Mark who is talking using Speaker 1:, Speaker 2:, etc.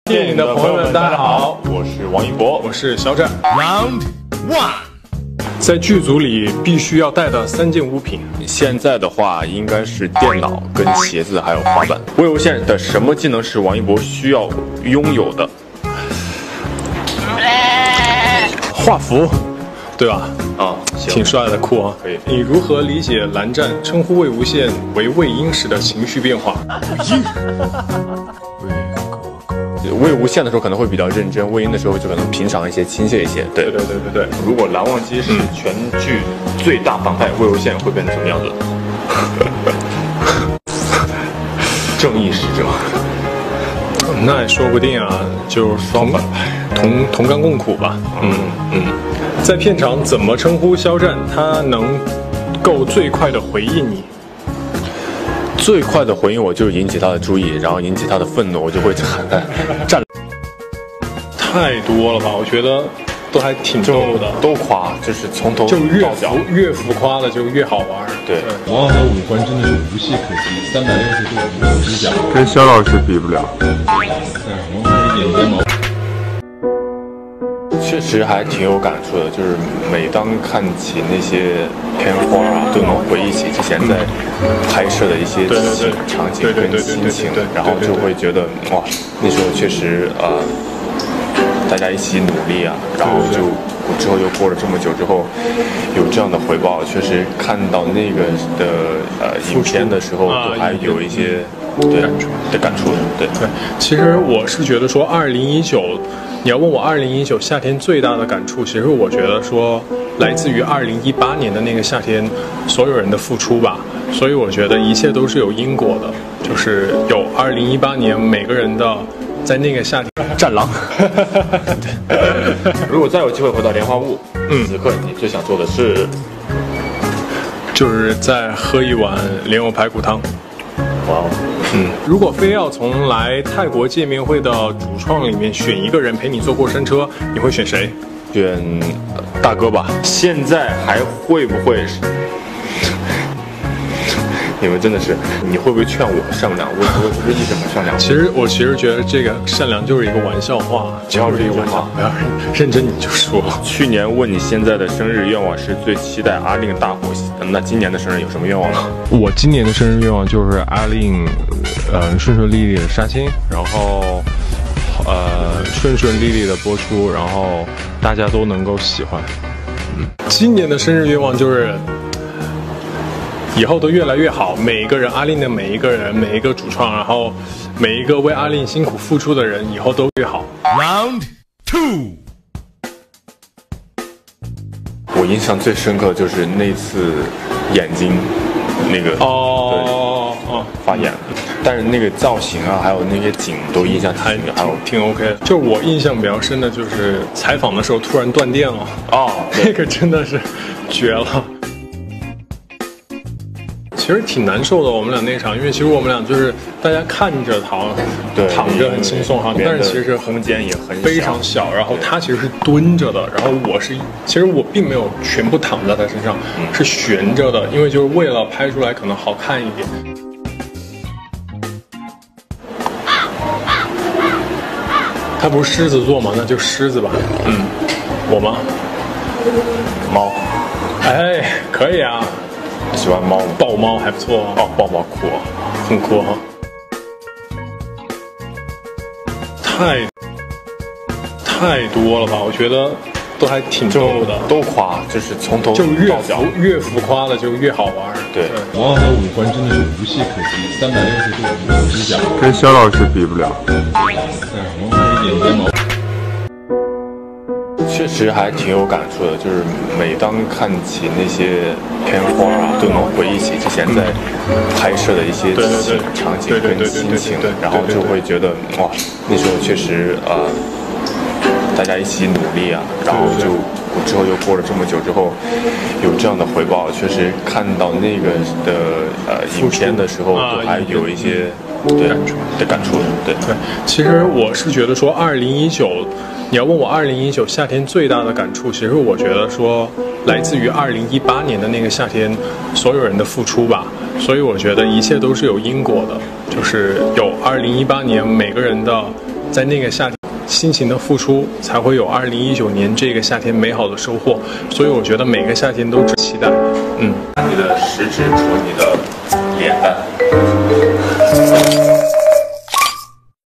Speaker 1: 电影的朋友们，大家好，
Speaker 2: 我是王一博，
Speaker 1: 我是肖战。
Speaker 3: Round 1，
Speaker 1: 在剧组里必须要带的3件物品。
Speaker 2: 现在的话应该是电脑、跟鞋子还有滑板。魏无羡的什么技能是王一博需要拥有的？
Speaker 1: 画符，对吧？
Speaker 2: 啊，
Speaker 1: 挺帅的，酷啊！
Speaker 2: 可以。
Speaker 1: 你如何理解蓝湛称呼魏无羡为魏婴时的情绪变化？
Speaker 2: 魏无羡的时候可能会比较认真，魏婴的时候就可能平常一些、亲切一些。对。如果蓝忘机是全剧最大反派，魏无羡会变成什么样子？正义使者。
Speaker 1: 那也说不定啊，就
Speaker 2: 双反派，
Speaker 1: 同甘共苦吧。在片场怎么称呼肖战，他能够最快的回应你？
Speaker 2: 最快的回应我就是引起他的注意，然后引起他的愤怒，我就会喊他战。
Speaker 1: 太多了吧？我觉得都还挺逗的，
Speaker 2: 都夸，就是从头
Speaker 1: 就
Speaker 2: 到
Speaker 1: 越浮夸的就越好玩。
Speaker 2: 对，
Speaker 4: 王浩的五官真的是无懈可击，360度无死角，
Speaker 5: 跟肖老师比不了。
Speaker 4: 王浩的眼睫毛。
Speaker 2: 确实还挺有感触的，就是每当看起那些片花啊，都能回忆起之前在拍摄的一些场景跟心情，然后就会觉得哇，那时候确实大家一起努力啊，然后就之后又过了这么久之后，有这样的回报，确实看到那个的影片的时候，都还有一些感触的。对，
Speaker 1: 其实我是觉得说2019。你要问我2019夏天最大的感触，其实我觉得说来自于2018年的那个夏天所有人的付出吧，所以我觉得一切都是有因果的，就是有2018年每个人的在那个夏天。
Speaker 2: 战狼。如果再有机会回到莲花坞，此刻你最想做的是？
Speaker 1: 就是再喝一碗莲藕排骨汤。
Speaker 2: 哇哦。
Speaker 1: 如果非要从来泰国见面会的主创里面选一个人陪你坐过山车，你会选谁？
Speaker 2: 选大哥吧。现在还会不会？你们真的是，你会不会劝我善良？我为什么善良？
Speaker 1: 我其实觉得这个善良就是一个玩笑话，
Speaker 2: 不要这个玩笑，
Speaker 1: 不要认真你就说。
Speaker 2: 去年问你现在的生日愿望是最期待阿令大火，那今年的生日有什么愿望呢？
Speaker 4: 我今年的生日愿望就是阿令，顺顺利利的杀青，然后顺顺利利的播出，然后大家都能够喜欢。
Speaker 1: 今年的生日愿望就是以后都越来越好，每一个人，阿令的每一个人，每一个主创，然后每一个为阿令辛苦付出的人，以后都越好。
Speaker 3: Round 2，
Speaker 2: 我印象最深刻就是那次眼睛那个发炎，但是那个造型啊，还有那些景都印象还有
Speaker 1: 挺 OK 的。就我印象比较深的就是采访的时候突然断电了，那个真的是绝了。其实挺难受的，我们俩那场，因为其实我们俩就是大家看着躺着很轻松哈，但是其实
Speaker 2: 空间也很
Speaker 1: 非常小，然后他其实是蹲着的，然后其实我并没有全部躺在他身上，是悬着的，因为就是为了拍出来可能好看一点。他不是狮子座吗？那就狮子吧。我吗？
Speaker 2: 猫。
Speaker 1: 哎，可以啊。
Speaker 2: 喜欢猫吗？
Speaker 1: 豹猫还不错啊。
Speaker 2: 豹猫酷啊，
Speaker 1: 很酷哈。太多了吧？我觉得都还挺逗的，
Speaker 2: 都夸，就是从头
Speaker 1: 就
Speaker 2: 到脚，
Speaker 1: 越浮夸的就越好玩。
Speaker 2: 对，
Speaker 4: 王浩的五官真的是无懈可击，360度无死角，
Speaker 5: 跟肖老师比不了。
Speaker 4: 王浩的眼睫毛。
Speaker 2: 确实还挺有感触的，就是每当看起那些片花啊，都能回忆起之前在拍摄的一些场景跟心情，然后就会觉得哇，那时候确实大家一起努力啊，然后就之后又过了这么久之后，有这样的回报，确实看到那个的影片的时候，都还有一些感触的。对，
Speaker 1: 其实我是觉得说2019。你要问我2019夏天最大的感触，其实我觉得说来自于2018年的那个夏天所有人的付出吧，所以我觉得一切都是有因果的，就是有2018年每个人的在那个夏天辛勤的付出，才会有2019年这个夏天美好的收获。所以我觉得每个夏天都值得期待。
Speaker 2: 你的食指戳你的脸蛋。